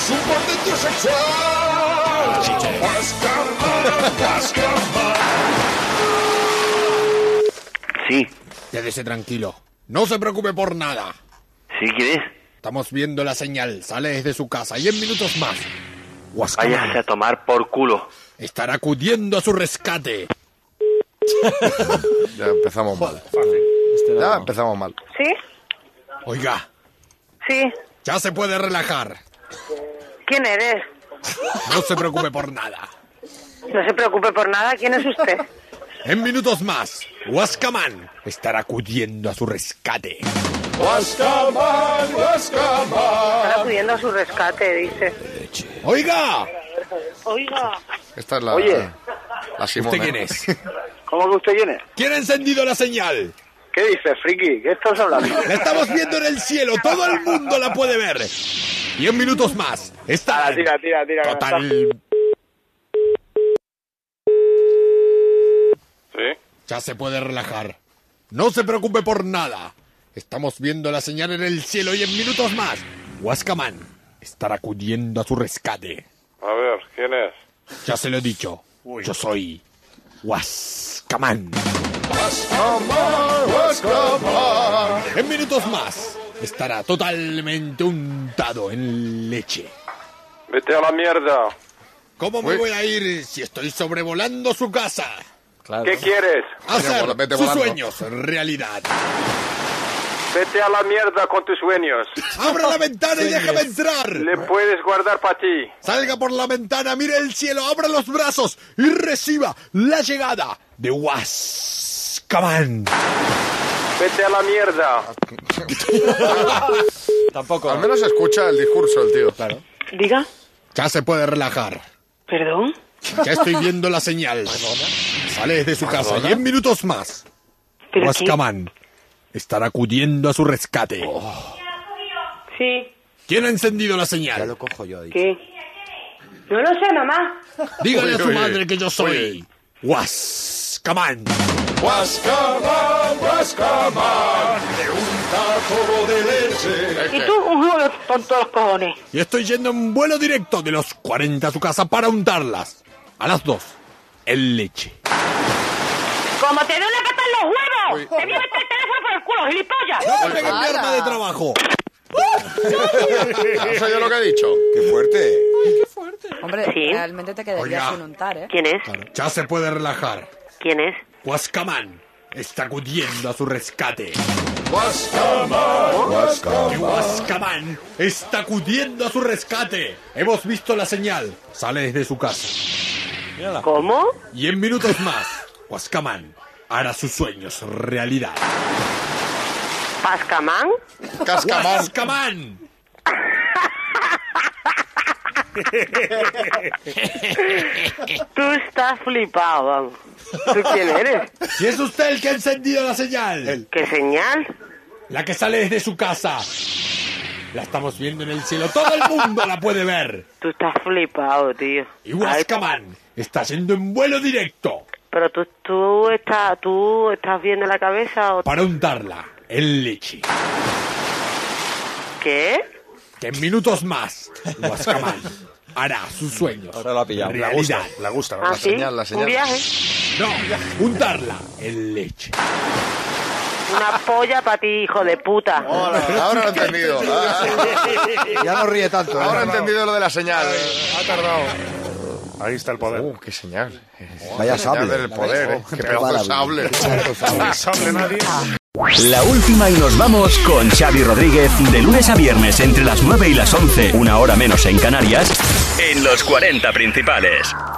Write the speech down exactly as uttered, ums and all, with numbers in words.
es un portento sexual. Guascamán, Guascamán. Sí. Quédese tranquilo. No se preocupe por nada. ¿Sí quieres? Estamos viendo la señal. Sale desde su casa y en minutos más Guascamán Váyase a tomar por culo. estará acudiendo a su rescate. Ya empezamos mal. Ya empezamos mal. ¿Sí? Oiga, Sí. ya se puede relajar. ¿Quién eres? No se preocupe por nada. No se preocupe por nada. ¿Quién es usted? En minutos más, Guascamán estará acudiendo a su rescate. Guascamán, Guascamán. Está acudiendo a su rescate, dice. ¡Oiga! Oiga. Esta es la... Oye. La Simone. ¿Usted quién es? ¿Cómo que usted viene? ¿Quién ha encendido la señal? ¿Qué dices, friki? ¿Qué estás hablando? La estamos viendo en el cielo, todo el mundo la puede ver. Y en minutos más, está Ah, tira, tira, tira. total... ¿Sí? Ya se puede relajar. No se preocupe por nada. Estamos viendo la señal en el cielo y en minutos más, Guascamán estará acudiendo a su rescate. A ver, ¿quién es? Ya se lo he dicho. Yo soy Guascamán. Guascamán, Guascamán. En minutos más, estará totalmente untado en leche. Vete a la mierda. ¿Cómo me voy a ir si estoy sobrevolando su casa? Claro. ¿Qué quieres? Hacer Coño, vete sus volando. sueños realidad. Vete a la mierda con tus sueños. ¡Abra la ventana y déjame entrar! Le puedes guardar para ti. Salga por la ventana, mire el cielo, abra los brazos y reciba la llegada de Guascamán. Vete a la mierda. Tampoco. Al menos escucha el discurso el tío. Claro. Diga. Ya se puede relajar. ¿Perdón? Ya estoy viendo la señal. Sale desde su casa y en minutos más, ¿Pero Guascamán estará acudiendo a su rescate. quién? Sí. ¿Quién ha encendido la señal? cojo yo ahí. ¿Qué? No lo sé, mamá. Dígale a su Oye, oye. madre que yo soy Guascamán. Guascamán, Guascamán. De unta todo de leche. ¿Y tú? Un juego tonto de los cojones. Y estoy yendo en vuelo directo de los cuarenta a su casa para untarlas. A las dos, en leche. ¡Como te dé una pata en los huevos! ¡Te voy a meter el teléfono por el culo, gilipollas! ¡No me peguen mi arma de trabajo! ¿Has oído lo que he dicho? ¡Qué fuerte! Hombre, ¿Sí? realmente te quedarías Oiga. sin untar, ¿eh? ¿Quién es? Ya se puede relajar. ¿Quién es? Guascamán está acudiendo a su rescate. Guascamán, Guascamán. Guascamán está acudiendo a su rescate. Hemos visto la señal. Sale desde su casa. ¿Cómo? Y en minutos más, Guascamán hará sus sueños realidad. ¿Pascamán? Cascamán. ¡Guascamán! Tú estás flipado, vamos. ¿Tú quién eres? ¿Y es usted el que ha encendido la señal? ¿Qué señal? La que sale desde su casa. La estamos viendo en el cielo. Todo el mundo la puede ver. Tú estás flipado, tío. Y Guascamán está yendo en vuelo directo Pero tú, tú, estás, tú estás bien de la cabeza o... para untarla en leche. ¿Qué? Que en minutos más, Guascamán hará sus sueños Ahora la ha pillado. Le realidad. gusta, le gusta. ¿Ah, La sí? señal, la ¿Un señal. viaje? No, untarla en leche. Una polla para ti, hijo de puta. Ahora, ahora lo he entendido. Ah, Ya no ríe tanto. ahora he entendido lo de la señal. Ha tardado. Ahí está el poder. Uh, qué señal. Vaya Señal sable. del poder, eh. Qué pedazo de sable. No sabe nadie. La última y nos vamos con Xavi Rodríguez de lunes a viernes entre las nueve y las once, una hora menos en Canarias, en los cuarenta principales.